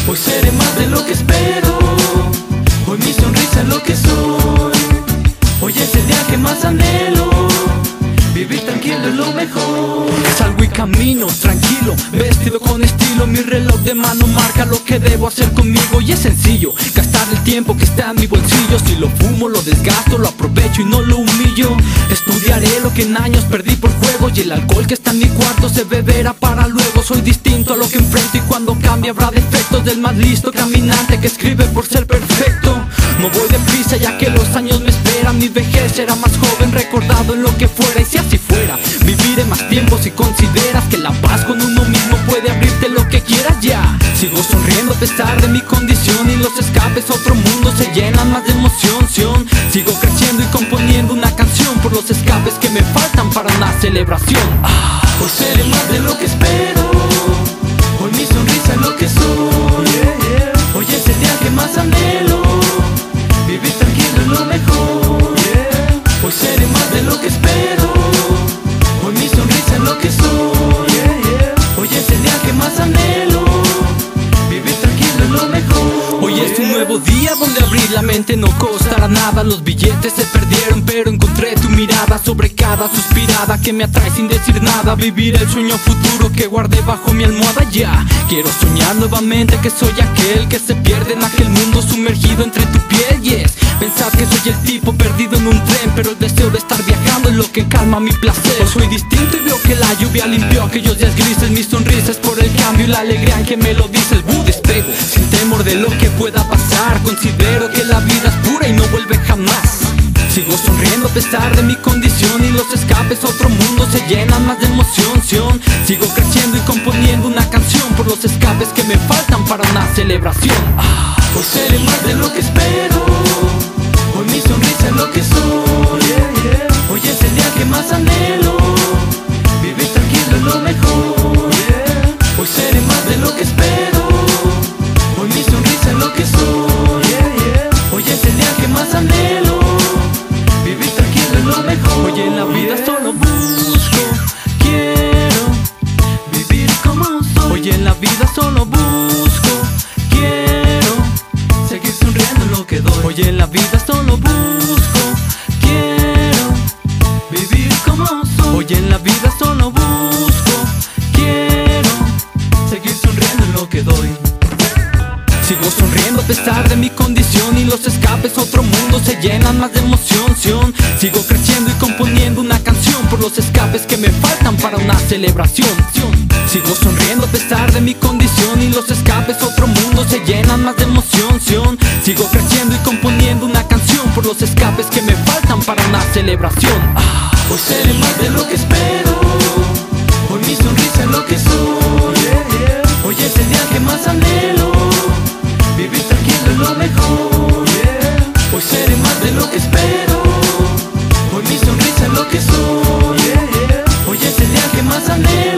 Hoy seré más de lo que espero. Hoy mi sonrisa es lo que soy. Hoy es el día que más anhelo. Vivir tranquilo es lo mejor. Salgo y camino tranquilo, vestido con estilo. Mi reloj de mano marca lo que debo hacer conmigo. Y es sencillo, gastar el tiempo que está en mi bolsillo. Si lo fumo, lo desgasto, lo aprovecho y no lo humillo. Estudiaré lo que en años perdí por juego. Y el alcohol que está en mi cuarto se beberá para luego. Soy distinto a lo que enfrento y cuando cambie habrá defectos. Del más listo caminante que escribe por ser perfecto. No voy deprisa ya que los años me esperan. Mi vejez será más joven, recordado en lo que fuera. Y si así fuera, viviré más tiempo si consideras que la paz con uno mismo puede abrirte lo que quieras ya. Sigo sonriendo a pesar de mi condición y los escapes a otro mundo se llenan más de emoción. Sigo creciendo y componiendo una canción por los escapes que me faltan para una celebración. Hoy seré más de lo que espero. Hoy mi sonrisa es lo que soy. Hoy es el día que más anhelo. Vivir tranquilo es lo mejor. Hoy seré más de lo que espero. Hoy mi sonrisa es lo que soy. Hoy es el día que más anhelo. Vivir tranquilo es lo mejor. Hoy es un nuevo día donde abrir la mente no costará nada. Los billetes se perdieron pero encontré tu mirada sobre cada suspirada que me atrae sin decir nada. Vivir el sueño futuro que guardé bajo mi almohada ya. Quiero soñar nuevamente que soy aquel que se pierde en aquel mundo sumergido entre tu piel. Yes, pensar que soy el tipo perdido en un tren, pero el deseo de estar viajando es lo que calma mi placer. Hoy soy distinto y veo que la lluvia limpió aquellos días grises. Mi sonrisa es por el cambio y la alegría en que me lo dices. Despego sin temor de lo que pueda pasar. Considero que la vida es pura y no vuelve jamás. Sigo sonriendo a pesar de mi condición y los escapes a otro mundo se llenan más de emoción. Sigo creciendo y componiendo una canción por los escapes que me faltan para una celebración. Hoy seré más de lo que espero. Hoy mi sonrisa es lo que soy. Hoy es el día que más anhelo. Vivir tranquilo es lo mejor. Hoy seré más de lo que espero. Hoy mi sonrisa es lo que soy. Hoy es el día que más anhelo. Vivir tranquilo es lo mejor. Hoy en la vida solo busco, quiero vivir como soy. Hoy en la vida solo busco, quiero seguir sonriendo en lo que doy. Hoy en la vida solo busco, quiero vivir como soy. Hoy en la vida solo busco, quiero seguir sonriendo en lo que doy. Sigo sonriendo a pesar de mi condición y los escapes a otro mundo se llenan más de emoción. Sigo creciendo y componiendo una canción por los escapes que me faltan para una celebración. Sigo sonriendo a pesar de mi condición y los escapes a otro mundo se llenan más de emoción. Sigo creciendo y componiendo una canción por los escapes que me faltan para una celebración. Hoy seré más de lo que espero. Hoy mi sonrisa es lo que soy. Hoy es el día que más anhelo. Vivir tranquilo es lo mejor. Hoy seré más de lo que espero. Hoy mi sonrisa es lo que soy. Hoy es el día que más anhelo.